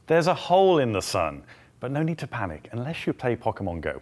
There's a hole in the sun, but no need to panic unless you play Pokemon Go.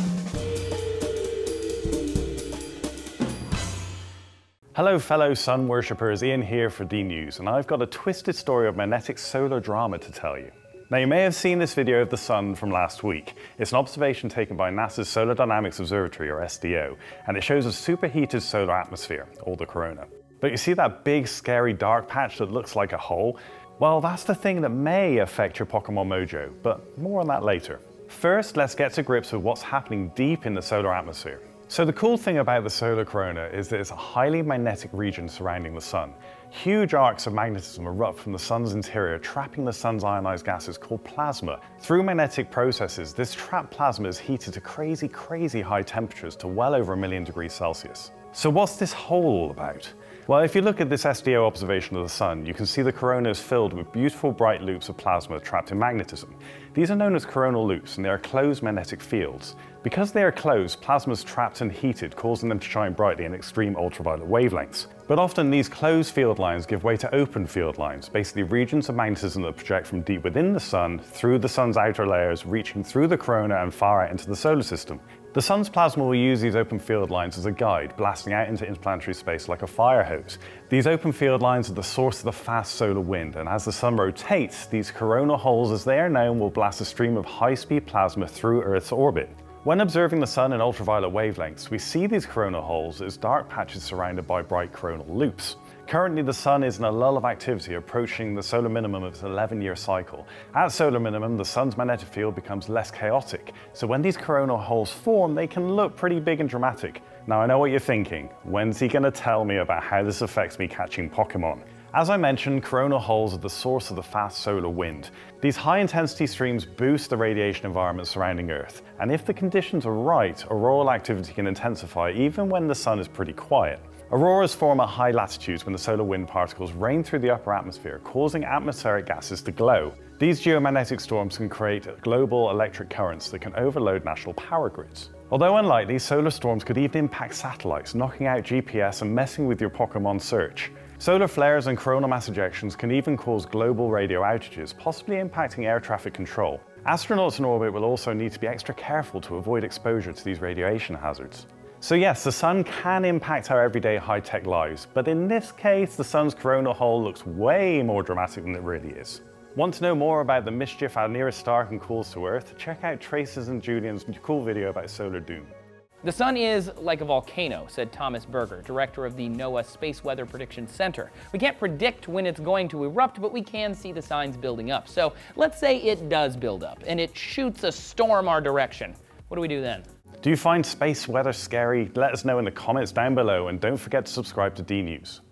Hello fellow sun worshippers, Ian here for D-News, and I've got a twisted story of magnetic solar drama to tell you. Now you may have seen this video of the sun from last week. It's an observation taken by NASA's Solar Dynamics Observatory, or SDO, and it shows a superheated solar atmosphere, or the corona. But you see that big scary dark patch that looks like a hole? Well, that's the thing that may affect your Pokemon mojo, but more on that later. First, let's get to grips with what's happening deep in the solar atmosphere. So the cool thing about the solar corona is that it's a highly magnetic region surrounding the sun. Huge arcs of magnetism erupt from the sun's interior, trapping the sun's ionized gases called plasma. Through magnetic processes, this trapped plasma is heated to crazy high temperatures to well over 1,000,000 degrees Celsius. So what's this hole all about? Well, if you look at this SDO observation of the sun, you can see the corona is filled with beautiful bright loops of plasma trapped in magnetism. These are known as coronal loops, and they are closed magnetic fields. Because they are closed, plasma is trapped and heated, causing them to shine brightly in extreme ultraviolet wavelengths. But often these closed field lines give way to open field lines, basically regions of magnetism that project from deep within the sun, through the sun's outer layers, reaching through the corona and far out into the solar system. The sun's plasma will use these open field lines as a guide, blasting out into interplanetary space like a fire hose. These open field lines are the source of the fast solar wind, and as the sun rotates, these coronal holes, as they are known, will blast a stream of high-speed plasma through Earth's orbit. When observing the sun in ultraviolet wavelengths, we see these coronal holes as dark patches surrounded by bright coronal loops. Currently, the sun is in a lull of activity, approaching the solar minimum of its 11-year cycle. At solar minimum, the sun's magnetic field becomes less chaotic, so when these coronal holes form, they can look pretty big and dramatic. Now I know what you're thinking, when's he gonna tell me about how this affects me catching Pokemon? As I mentioned, coronal holes are the source of the fast solar wind. These high-intensity streams boost the radiation environment surrounding Earth, and if the conditions are right, auroral activity can intensify even when the sun is pretty quiet. Auroras form at high latitudes when the solar wind particles rain through the upper atmosphere, causing atmospheric gases to glow. These geomagnetic storms can create global electric currents that can overload national power grids. Although unlikely, solar storms could even impact satellites, knocking out GPS and messing with your Pokemon search. Solar flares and coronal mass ejections can even cause global radio outages, possibly impacting air traffic control. Astronauts in orbit will also need to be extra careful to avoid exposure to these radiation hazards. So yes, the sun can impact our everyday high-tech lives, but in this case, the sun's coronal hole looks way more dramatic than it really is. Want to know more about the mischief our nearest star can cause to Earth? Check out Trace's and Julian's cool video about solar doom. The sun is like a volcano, said Thomas Berger, director of the NOAA Space Weather Prediction Center. We can't predict when it's going to erupt, but we can see the signs building up. So let's say it does build up, and it shoots a storm our direction. What do we do then? Do you find space weather scary? Let us know in the comments down below, and don't forget to subscribe to D-News.